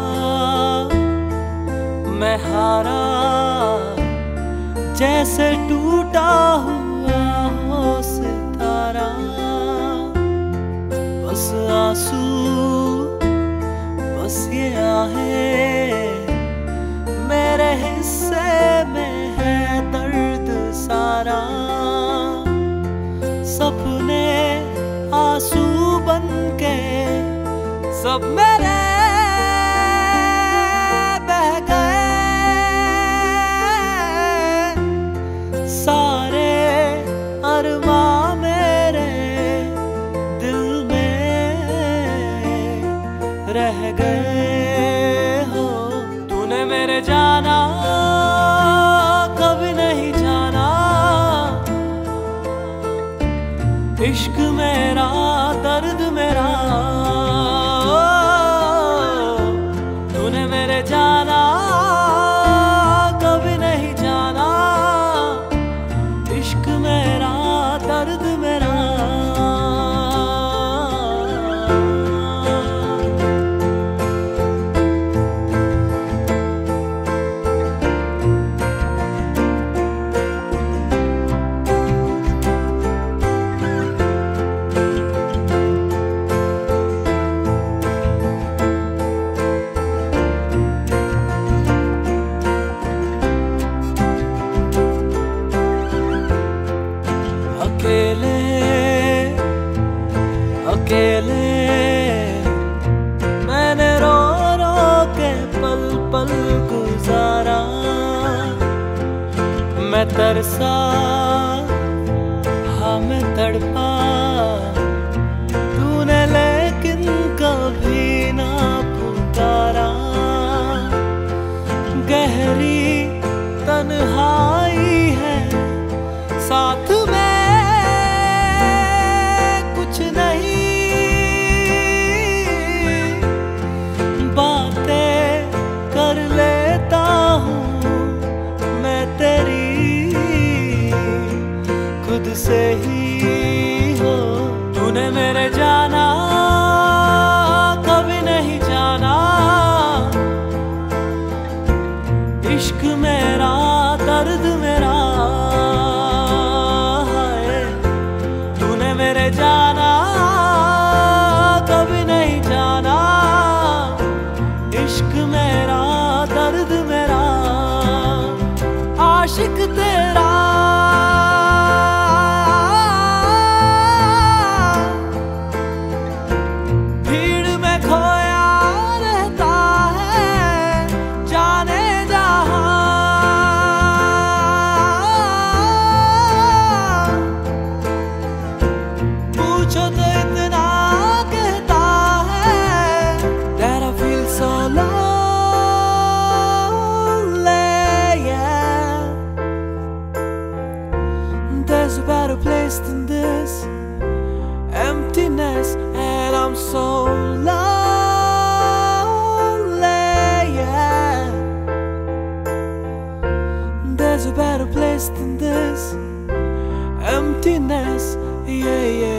मैं हारा, जैसे टूटा हुआ हो सितारा। बस आंसू, बस ये आहें, मेरे हिस्से में है दर्द सारा। सपने आंसू बन के सब मेरे बह गए, सारे अरमां मेरे दिल में रह गए हो। तूने मेरे जाना कभी नहीं जाना, इश्क मेरा दर्द मेरा। तूने मेरे जाना कभी नहीं जाना, इश्क मेरा दर्द मेरा। अकेले अकेले मैंने रो रो के पल पल गुजारा। मैं तरसा, हाँ मैं तड़पा, तूने लेकिन कभी ना पुकारा। गहरी तन्हाई है साथ में, खुद से ही हो। तूने मेरे जाना कभी नहीं जाना, इश्क मेरा दर्द मेरा है। तूने मेरे जाना कभी नहीं जाना, इश्क मेरा दर्द मेरा। आशिक तेरा there's a better place than this emptiness, and I'm so lonely, yeah. There's a better place than this emptiness, yeah, yeah.